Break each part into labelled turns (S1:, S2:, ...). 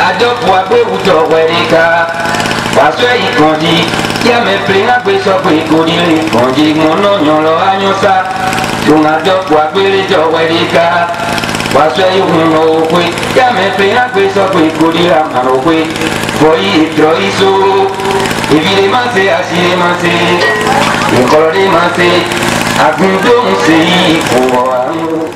S1: ajo kwa be ujo werika waswe ikondi ya me plena gbe so pe ikodi le konji mono nyolo anyosa tungajo kwa be jo werika waswe yuno kwe ya me plena gbe so pe ikodi la mano kwe boyi troiso evile mase asire mase nikolode mase agundo mse ko anu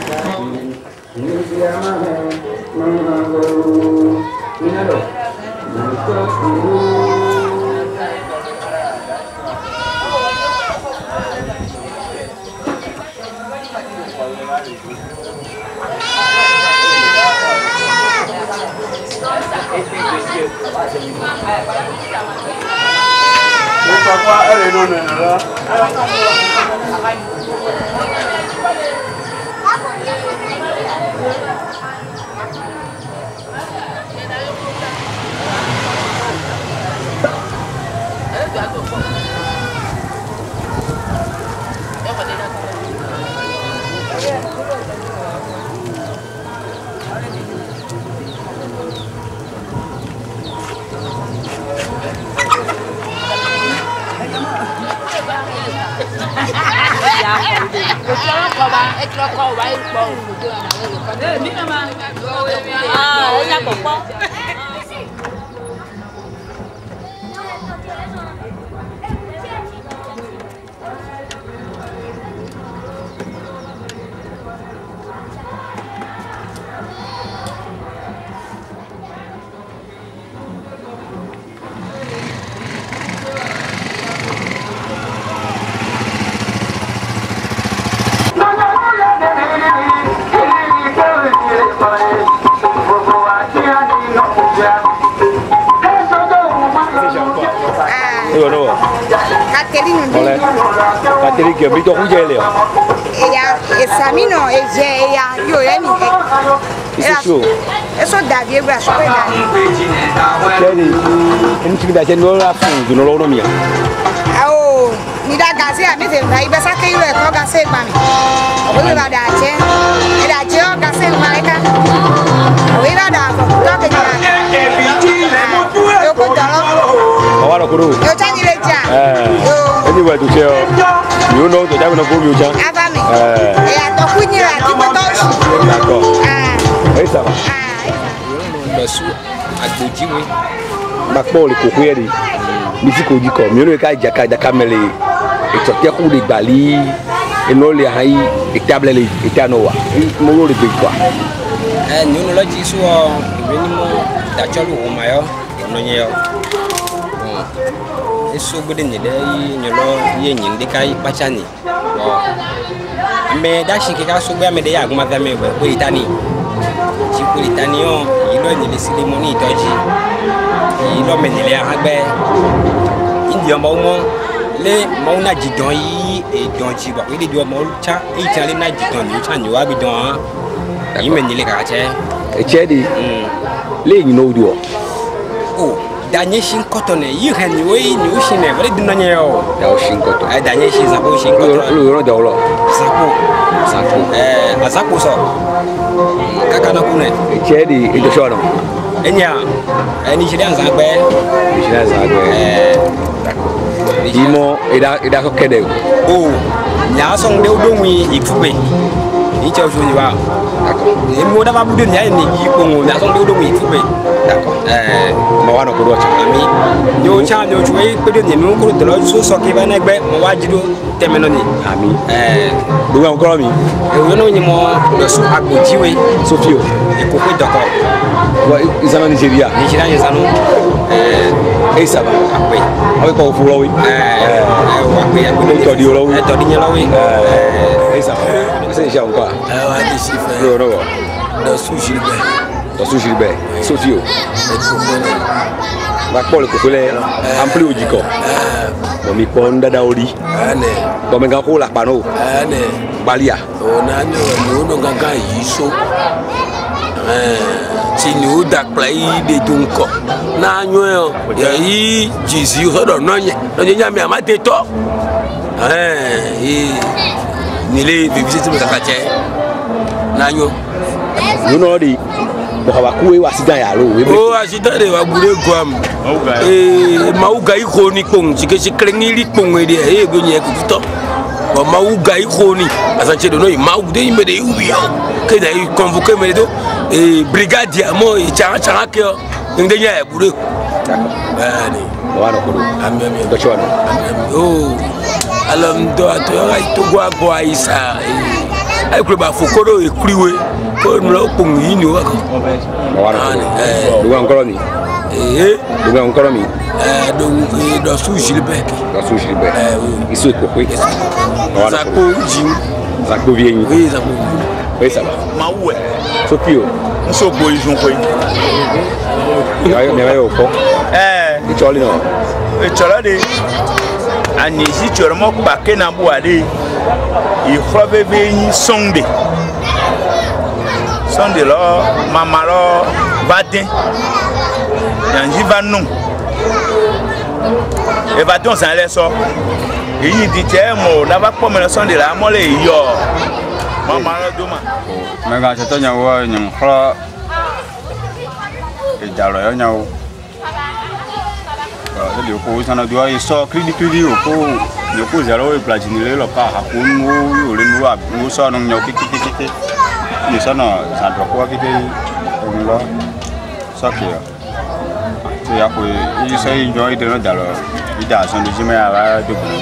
S2: Catherine che abito con Gelio.
S3: E Samino e Geia, io e mi. E so Davide bra so quella.
S2: Kelly, non ci dà non la fu, non lo mia.
S3: Oh, mi da gase a me se vai besa che io e ko gase pa mi. O mi va da che. E da che o gase ma eka. O ira da ko to ke ja. Io ko dalo.
S2: Ora ko ru.
S3: Io cha ni le ja.
S2: Anyway, to tell you know the time of the movie.
S3: Avami. E to kunyira ti ko to su.
S2: D'accord. Oui, ça va.
S4: Basu agbojiwe.
S2: Bakpo le kokoyeri. Misi ko diko, mi no ka jaka da kamele. E to te ku de gbali. E no le hai e table le e tanowa. Mo lo de kwa.
S4: Ni no lo ji so ibe ni mo da cholu o mayo, no nyeyo. Eso gode ni dai nyolo ye nyin de kai pachani. Me da shi ke ka so gbe me de ya guma da me ko itani. Ji ko itani o ilo ni le sile mo ni itoji. Ilo me ni le agbe. Indi o mo le mo na jidon yi e don ji ba. We de do mo cha e cha le na jidon ni cha ni wa bi don. Yi me ni le ka che.
S2: E che di. Le ni no do.
S4: Oh. Danye shin cotton you can we new shin e very dinanye o
S2: ya shin cotton
S4: danye shin zapo shin cotton
S2: lo da lo
S4: zapo azapo so kaka na kune
S2: chedi e do shono
S4: enya eni shiri anzagbe
S2: imo ida ko kede
S4: o nya so nde odonwi ifube iche ojo ni wa d'accord emi oda ba budu nya ni ipo ngo nya so nde odonwi ifube d'accord mo wa no ko do ami yo cha yo chuwe pe de ni mi ko do lo so so ke ba na egbe mo wa jido temeno ni
S2: ami do wa nko mi
S4: yo no ni mo do su agbojiwe
S2: sofio
S4: e ko pe doko
S2: wa izana Nigeria
S4: izano
S2: ça va
S4: ape
S2: avec ko fu lo wi
S4: wa pe ape
S2: to di lo wi
S4: to di nyalo wi
S2: ça va c'est déjà encore
S4: wa di sifa
S2: no
S4: do su jilbe
S2: Sofio ma pole ko le ampli ojiko mo mi ponda daudi bo me ga ko la pano balia
S4: ona ni no gaga yiso ti ni o da play de dunko na anyo ya yi jizi hodo no nya mi amate to ni le visite me kakache na anyo
S2: you know di Bon, va couper ou accident ya lo.
S5: Oh, accident de wa boule guam. Mauga ikoni pong, c'est clengi li pong et des gonye tout. Bon, mauga ikoni, asanche de noi mau de me de ubio. Que d'ailleurs convoqué me do et brigadier mo et chara que ndenya boule. Bani.
S2: Voilà ko.
S5: Ami.
S2: Do chwana.
S5: Oh. Alam do ato ay to gwa isa. Ay ko ba fokoro e kriwe. Ko no pong yini wa ko.
S2: Voilà. Do encore ni. Do encore ni.
S5: Do sous Gilbert.
S2: Do sous Gilbert. Isso é coco.
S5: Voilà. Ça ko jin.
S2: Ça ko vient.
S5: Oui, ça ko.
S2: Oui, ça va.
S6: Maoué.
S2: Sopio.
S6: On se boit ils ont quoi.
S2: Mais au fond. Et tu as non.
S6: Et tu as dit. Ani si tu as mon paquet na boade. Il faut venir sonde. Sonde là, maman là, vatin. Yanji va non. Et vatin ça allait ça. Et il dit tiens moi, n'a pas comme le sonde là, moi les yo. Maman là demain.
S7: Mais quand tu as nyawa nyamkra. Et jalo yo nyawo. Le ko sana doa iso kridi o ko le ko zero e platine le lo ka hakun wo le no wo so no nyo kiki ni sana sa do ko kiki lo sakia ti ya ko i sai enjoy de no dalo i da so ni jima ya ba do ko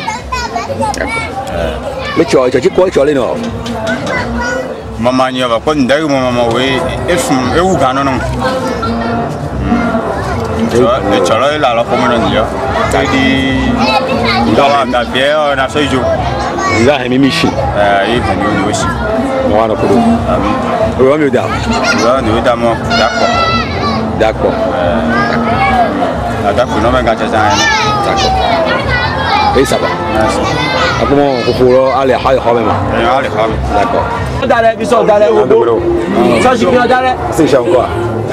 S2: me cho ko cho le no
S7: mama nya ba ko ndai mama we e wu ga no no le cholo la lo como no dio di da da bien na so jo
S2: ila he mimishi
S7: i venu aussi
S2: no ano ko do o mi da
S7: mo d'accord d'accord no me ga cha
S2: d'accord et ça va comment on peut aller ha même d'accord
S8: dale biso dale obo so ji kino dale
S2: c'est cher quoi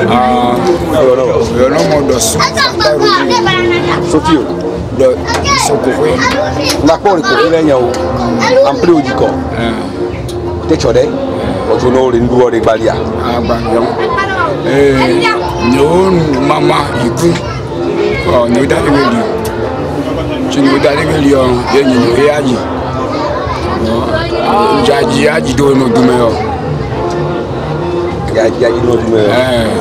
S9: yo no mo do su
S2: Sofio
S9: do soko we
S2: na ko ko ile nyawo ampli ojiko te chode o jo no ri nduwo de gbalia
S9: agbanyo no mama iku o no dale weli chini dale weli o ye ni e aji jaji do no dumeyo
S2: jaji no dumeyo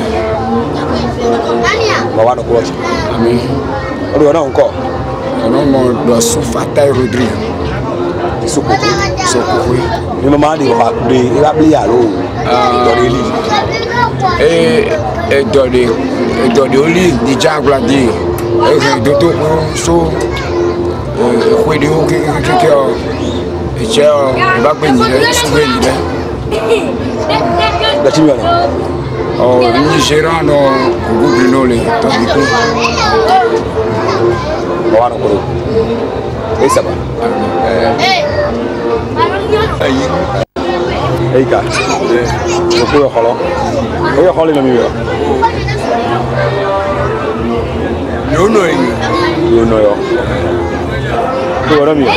S2: Mawano ko wachi.
S9: Amen.
S2: Ori ona nko.
S9: Ono mo do su Fatai Rodri.
S2: Soko.
S9: Ni
S2: mama de ba de ira bi ya lo. Do de li. Do de oli di jagla di. Do to so ko de o ke o. E che o ba gbe ni le su gbe ni le. Da ti mi ana. Oh, il Gérard Gougou Brunolé, Tabico. Voilà, et ça va. Hey, gars. Je peux le faire. Oui, je vais le faire.
S9: Non.
S2: Voilà mieux.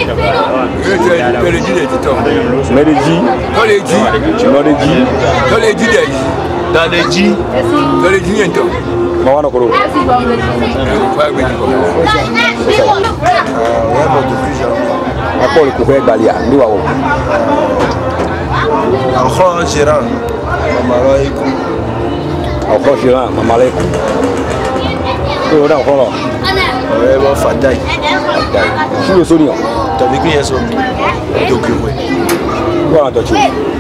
S6: Vraiment Fatai.
S2: Qui le sonne?
S6: T'as vécu hier soir?
S2: Voilà, toi tu.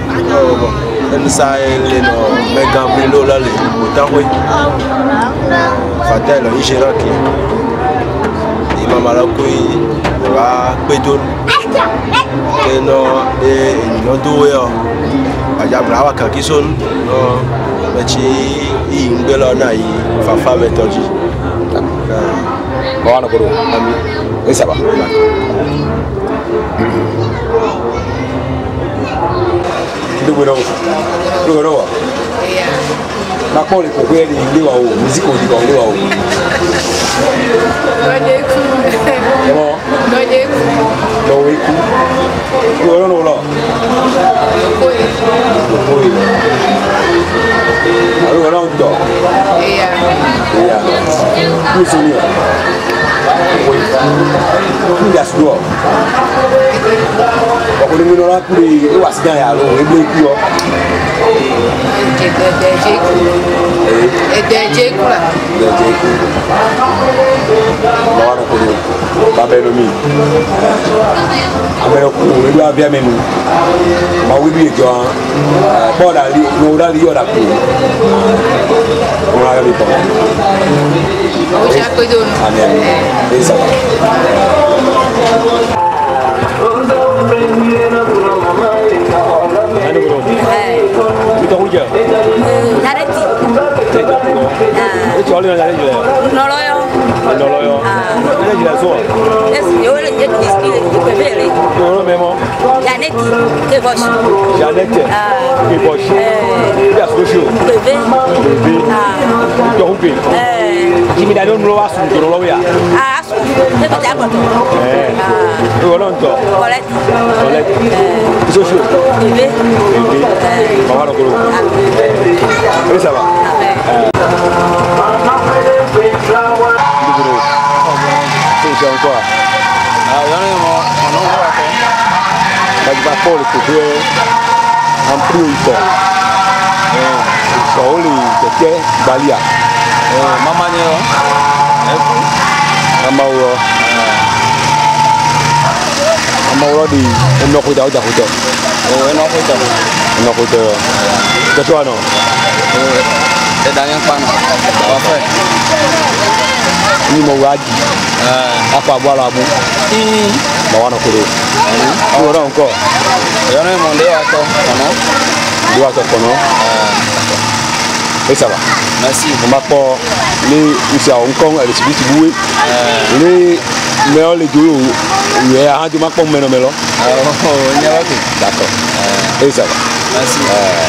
S6: Ça est le Megambelo là le Otawe. Fatai le Gérard qui. Il m'a malakui va péton. Que non et non doué. Aja brava kakison non mechi ingelo na yi fafa metoji.
S2: Voilà, gros. Et ça va. Tu dois voir. Na kwa liko kweli ndio wao muziki ndio wao.
S3: Ngojeku.
S2: No weku. No. Oi. Alo ndo. Aku sini. Nggak sudah. Aku ni minum aku di wasnya ya lo, ibu yo.
S3: Dejeku lah.
S2: Dejeku. Bawa aku ni. Babelo mi. Abelo ku, ibu abia menu. Mau ibu jo. Bola li, no da li yo da ku. Orang itu.
S3: Oja cuidou.
S2: Amin. Isso. Ano bro? Kita hujan.
S3: Nareti.
S2: Itu oleh nak jadi.
S3: Noloyo.
S2: Noloyo. Ini jadi so.
S3: Es yo le jadi skill di bebele.
S2: Noloyo memang.
S3: Janeti ke bos.
S2: Janeti. Ke bos. Dia sosio.
S3: Bebe.
S2: Bebe. Itu hujan. Kimi dah dulu asu dulu ya.
S3: Asu. Itu tak apa tu.
S2: Itu orang tu.
S3: Kolet.
S2: Kolet. Sosio.
S3: Bebe.
S2: Bebe. Bawa nak dulu. Ini siapa? Dulu. Sosio tu.
S6: Yang ni mana apa?
S2: Bagi paspor itu dia hampir itu. Soalnya kita Bali.
S6: Mamanya lo?
S2: Nama lo di Enok Huda.
S6: Oh, Enok Huda.
S2: Ketua no.
S6: Sedang yang pan. Apa?
S2: Ini mau gaji. Apa buat labu? Bawa nak kudu. Orang kau.
S6: Yang ni mau dia atau kono?
S2: Dua atau kono. Esa ba.
S6: Merci.
S2: Mako ni usia Hong Kong ada sebitu bui. Ini melo le dulu. Ya, hanya mako melo.
S6: Oh, nyawa tu.
S2: D'accord. Esa ba.
S6: Merci.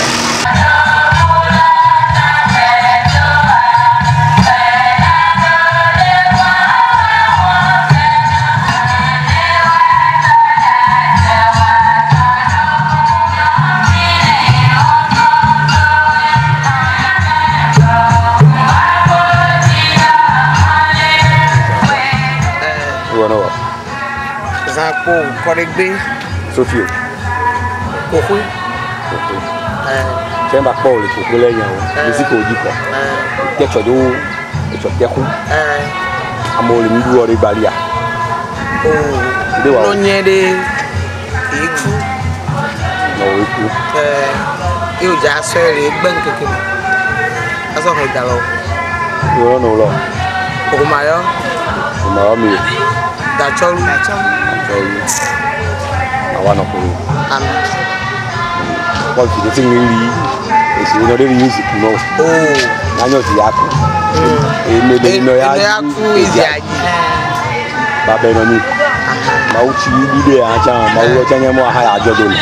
S10: Zapo, Koregbe,
S2: Sofio.
S10: Kokui.
S2: Saya nak bawa lekuk boleh yang risiko jika. Dia cakap dia ku. Amol ni dua orang Bali ah.
S10: Oh. Nonye de iku.
S2: No iku.
S10: Yo jasa le bank ke. Asal kau dah lo.
S2: Yo no lo.
S10: Okumayo.
S2: Mami.
S10: Dachol.
S2: Awan aku. Kau kita sendiri. Isi nak dari musik no.
S10: Oh.
S2: Nanya si aku. Ini no ya.
S10: Aku isi aja.
S2: Babe no ni. Mau cium dia aja. Mau macamnya mau hai aja dulu.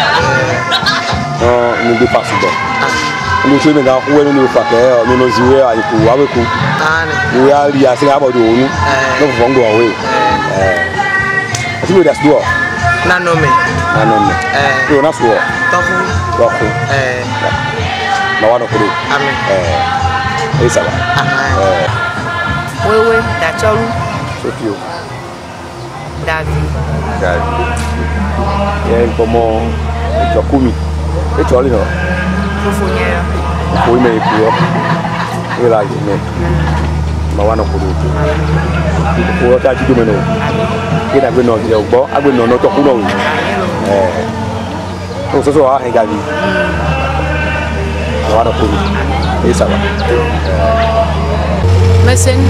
S2: Ni dia pas sudah. Ni sini dah aku ni pakai. Ni no ziwe aku. Aku. Ni ya lihat siapa tu ni. No fong dua we. Itu dah dua.
S10: Nanome.
S2: Itu nak dua. Toku. Bawa nak kudu.
S10: Amin.
S2: Ini salah.
S3: Wewe, Dacholu.
S2: Sofio.
S3: Davi.
S2: Yang como Jokumi. Itu oli no.
S3: Fufunya.
S2: Kui me kuo. Ini lagi ni. Bawa nak kudu. Kuo tak jadi meno. Kita guna no dia ubo. Aku no toku no. Terus sesuatu yang kali. Bawa nak kudu. Ini salah.
S3: Mesin.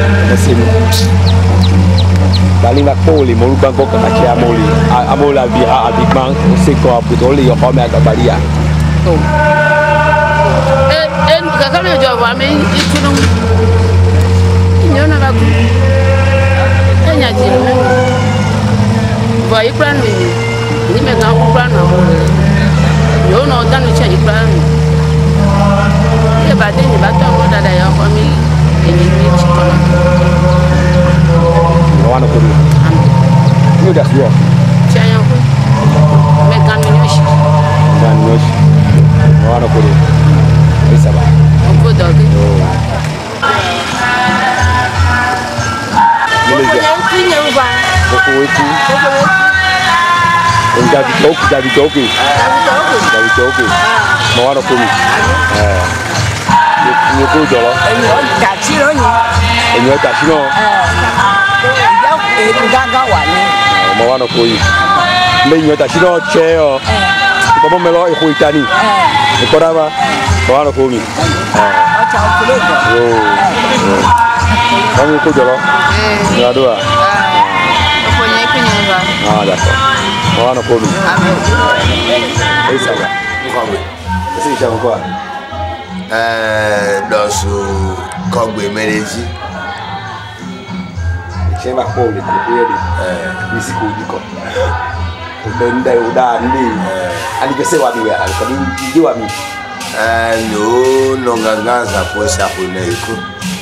S2: Bali nak poli, mau Bangkok ke Aceh amoli, amola biha abikang, seko abutoli yo kome agak Bali ya.
S3: Kakak ni jawab kami itu nung, ini orang aku, ini aja. Buat iklan ni mereka iklan aku, yo no dan macam iklan. Dia batin ni batin aku dah ada yang kami ini cikgu.
S2: Bawa nak kudu. Ini dah siap.
S3: Saya aku, mereka minyak.
S2: Bawa nak kudu. Ini sahaja.
S3: Aku dah.
S2: Malaysia. Oko itu. Jadi joki. Mau ada kumi. Ni ko jolo. Enyo tachi no. Mau ada koi. Enyo tachi no cheo. Como melo e huitani. E koraba. Mau ada kumi. Kamu ko jolo. Ya dua. Ah, d'accord. Mau ada kumi. Esa ya. Kamu. Ese chama kwa.
S6: Dosu Kogbe Mereji.
S2: Chema Kogbe Kogbe. Misi Kogiko. Udenda udani. Ali kese wami ya, ali ndi wami.
S6: No ngangaza posha kuneko.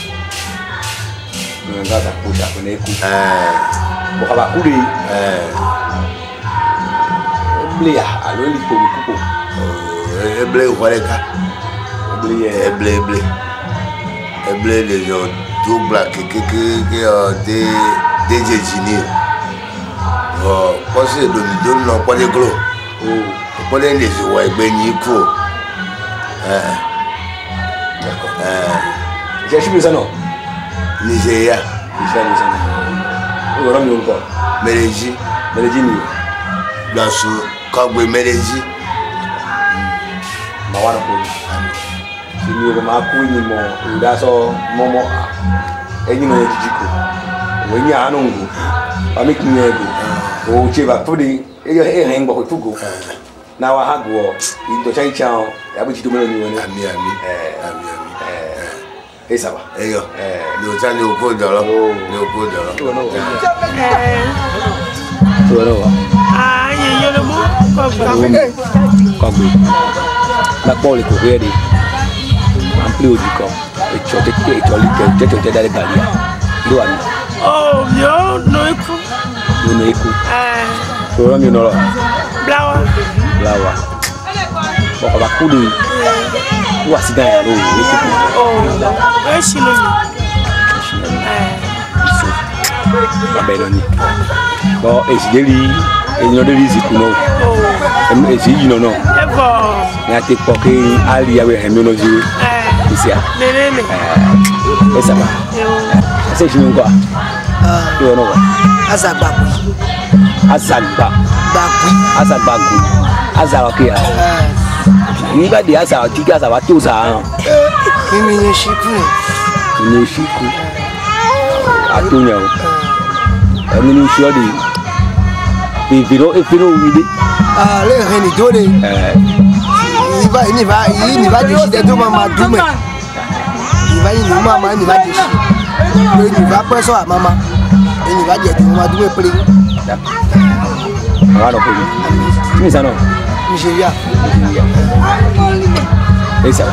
S2: Ngangaza posha kuneko. Bokaba kuri. Blia aloli Kogikuko.
S6: Eble waleka. Eble les gens double des génies. Parce que nous n'avons pas de gros. Pas les gens qui sont
S2: j'ai suis besoin non.
S6: Nigeria. Mereji. Dans ce Kogbe Mereji.
S2: Mawara ko. Ni ko ma ku ni mo nda so momo enyi no jijiko. We ni anu ngu. Ba mi kinyego. O cheba fudi e hen gbo fugo. Na wa hago ito chai chao ya bu chido melo ni woni.
S6: Ami.
S2: Esa ba.
S6: Eyo. Ni o tani o ko doro. Ni o ko doro.
S2: Yo no mo. Kogbe. La pole ko ready. Ampli ojiko. E chote dale balia. Ndo ani.
S11: Oh, yo no eku.
S2: No eku. So mi no.
S11: Blawa.
S2: Boko bakuli. Wa sidan ya lo eku.
S11: Oh, e shino ni.
S2: Babeloni. Bo e sideli enyo de risiko no. E si yino no. Ni ate poke ali yawe hemno jiwe. Isia.
S11: Nene.
S2: Esa ba. Ese jimi ngwa. Yo no. Azagbagu. Ni ba dia sa tiga sa ba tu sa.
S10: Kimi ni shiku.
S2: Atunya. Ami ni shodi. Viro widi.
S10: Le reni dole. Il va décider de maman Doumé. Il va y nous maman, il va décider. Il va pas ça à maman. Il va dire que maman Doumé plie.
S2: Voilà pour lui. Qui ça non?
S10: Nigeria.
S2: Et ça va.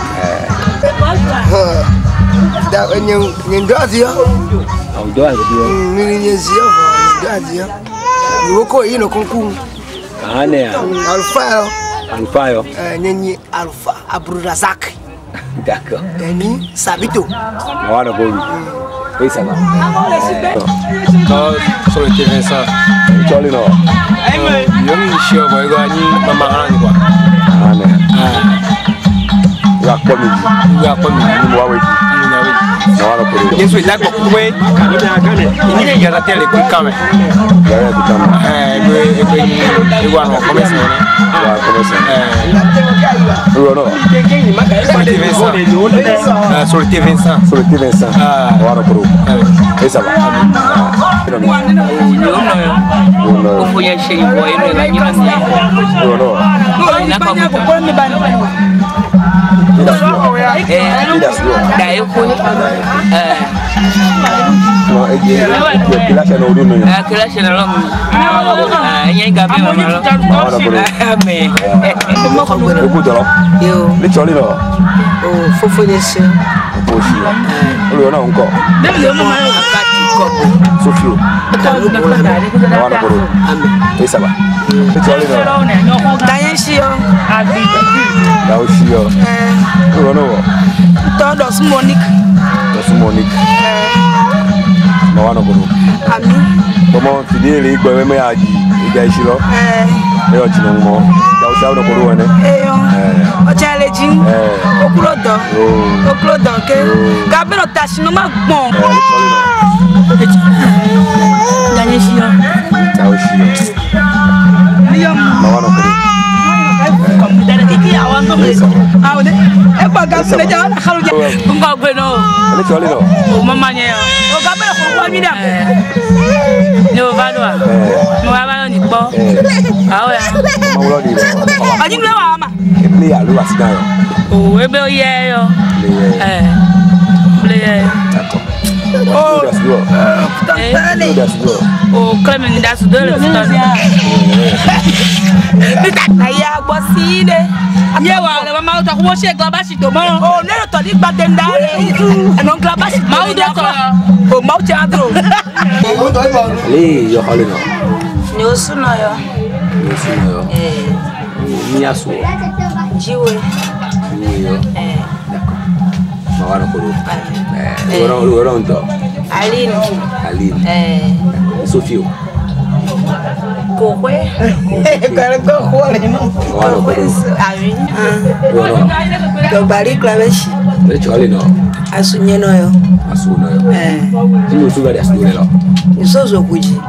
S10: Da ni ndozi yo.
S2: Ndozi yo.
S10: Ni nyezi yo. Ndozi yo. Ni woko yino konku.
S2: Ane ya. Alfayo.
S10: Nyenyi Alpha Abdulrazak.
S2: D'accord.
S10: Ni Sabito.
S2: Voilà pour lui. Et ça va.
S4: Sur le TV ça.
S2: Tu as le nom.
S4: Yomi shio boy gani mama hani kwa.
S2: Ane. Ya komi. Ni mwa weji. Voilà pour lui.
S4: Yesu ila kwa kuwe. Ini kigaza tele kwa kame.
S2: Ya kutama.
S4: Ego ano komesa ne.
S2: Ya komesa.
S4: Sur le TV ça.
S2: Sur le TV ça. Voilà pour lui. Et ça va.
S12: Kufanya shei boy ile ganyira ni. Na kwa dayo ko
S2: kila chana uduno ya
S12: kila chana lo nya gabe mama lo
S2: ko doro
S10: Yo.
S2: le choli lo
S10: Oh, fofo yesi.
S2: oshi o na nko
S12: akati ko
S2: sofio wala boro esa ba le choli lo
S10: Dayenshi yo.
S2: da oshi yo o no
S10: Todos Monique.
S2: Monique Mawana kono.
S3: Ami.
S2: Comment tu dis les gars même à dit il y a ici là. Et tu non mo. Ya o sa no kono ene.
S3: O chale jin. Okulodo. Okulodo ke. Gabelo tashi no ma gbon. Danye shio.
S2: Tao shio. Mawana kono.
S3: Dari kiki awan to le. Awde. E ba gabelo ja na khalu ja. Bunga gbeno.
S2: Ele chole no.
S3: O mama nye. O gabelo ko kwa mi da. No valua. No ava ni po. Ah ya.
S2: Mawlo di.
S3: Aji mle wa ama.
S2: Ele ya lu asida yo.
S3: O ebe o ye yo. Mle ye.
S2: D'accord.
S3: Oh. Oh, comme une dasse de le Aya bosine. Yewa le mama uta kuwo she glaba shi to mo. Oh, ne to di gbadenda. Non glaba shi. Ma u de ko. Oh, ma u ti adro.
S2: Le yo hole no.
S3: Ni osuno yo.
S2: Ni osuno yo. Ni aso.
S3: Jiwe.
S2: Ni yo. Mawana kono. Ora ndo.
S3: Aline.
S2: Aline. Sofio.
S3: Kokwe. Kare kokwe no.
S2: Mawana kono.
S3: Aline.
S2: Ora.
S3: Do bari klaveshi.
S2: Le chole no.
S3: Asunye no yo.
S2: Asuno yo. Ti mo suga de asuno lo.
S3: Isozo kuji.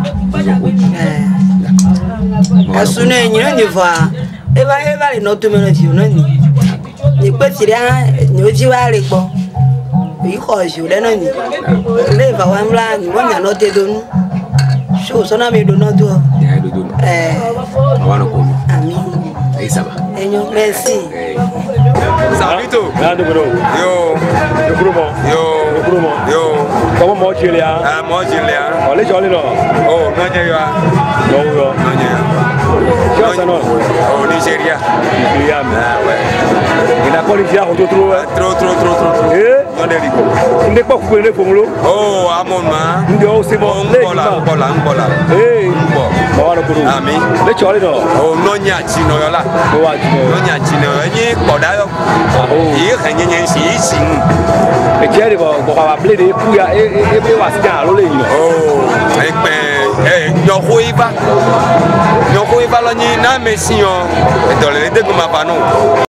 S3: Asuno enyo ni va. Eva le no to me no ti no ni. Ni pe ti ra ni o ji wa re po. Iko ju le no ni. Le va wa mla ni wa nya no te donu. So so na me do no do.
S2: Ya do do. Mawana kono.
S3: Ami.
S2: Ça va.
S3: Enyo, merci.
S2: Salito. Grande bro. Yo. Yo Brumo. Yo. Brumo. Yo. Comment moi tu es là? Moi tu es là. On est joli là. Oh, non tu es là. Non non. Non tu es là. Tu es là. Oh, Nigeria. Nigeria. Ah ouais. Il a pas les gens autour trop. Eh? Non des rico. Il n'est pas coupé les pommes. Oh, à mon main. Ndio c'est bon. Bola. Eh. Mawana kono. Ami. Le joli là. Oh, non nya chi no la. Nya chine ni koda yo. Yi khanyenye si si. E jere bo ba ble de ku ya e be wa sia lo le ni. Oh, e pe yo hoiba lo ni na me si yo. E dole de ko ma pa no.